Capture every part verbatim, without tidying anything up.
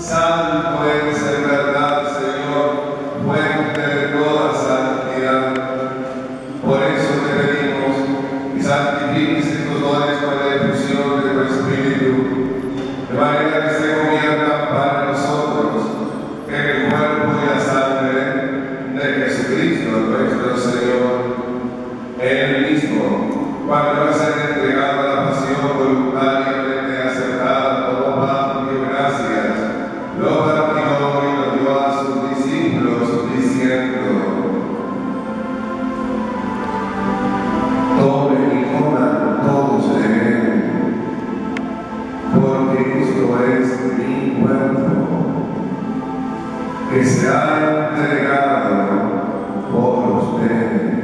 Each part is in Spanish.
Santo eres en verdad, Señor, fuente de toda santidad. Por eso te pedimos y santifiques estos dones con la efusión de tu Espíritu, de manera que se conviertan para nosotros en el cuerpo y la sangre de Jesucristo, nuestro Señor. Él mismo, cuando va a ser entregado a la pasión voluntariamente aceptada como pan de gracias, lo partió y lo dio a sus discípulos, diciendo: tomen y coman todos de él, porque esto es mi cuerpo, que será entregado por ustedes.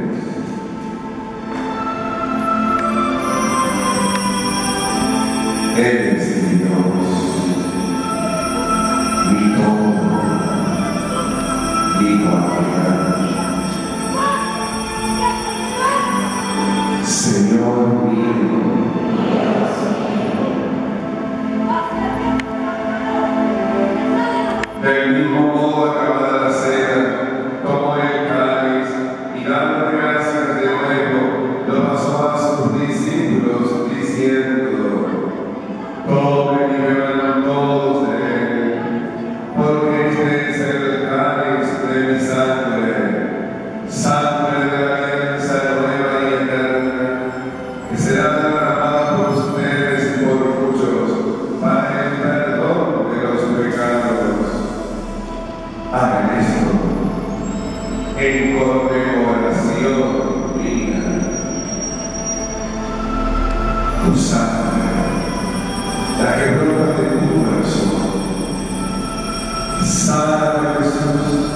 Él es mi Dios, mi todo, mi guardián. Señor mío, del mismo modo, acabada la cena, tomó el cáliz y dando gracias de nuevo, lo pasó a sus discípulos, diciendo: tomen y beban todos de él, porque este es el cáliz de mi sangre, sangre de la alianza nueva y eterna, que será derramada por ustedes y por muchos para el perdón de los pecados. Hagan esto en conmemoración mía. Tu sangre, la que brota de tu corazón, sana Jesús.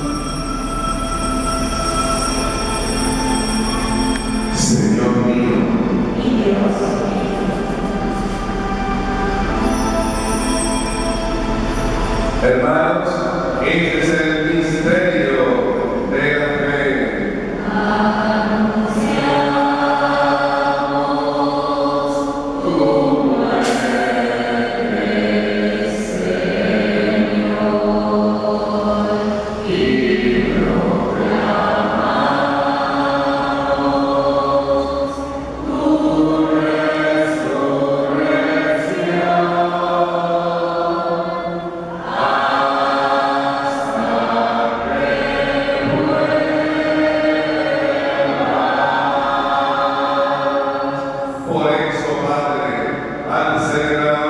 Señor mío y Dios mío. Hermanos, este es el misterio de la fe. Por eso, Padre, al celebrar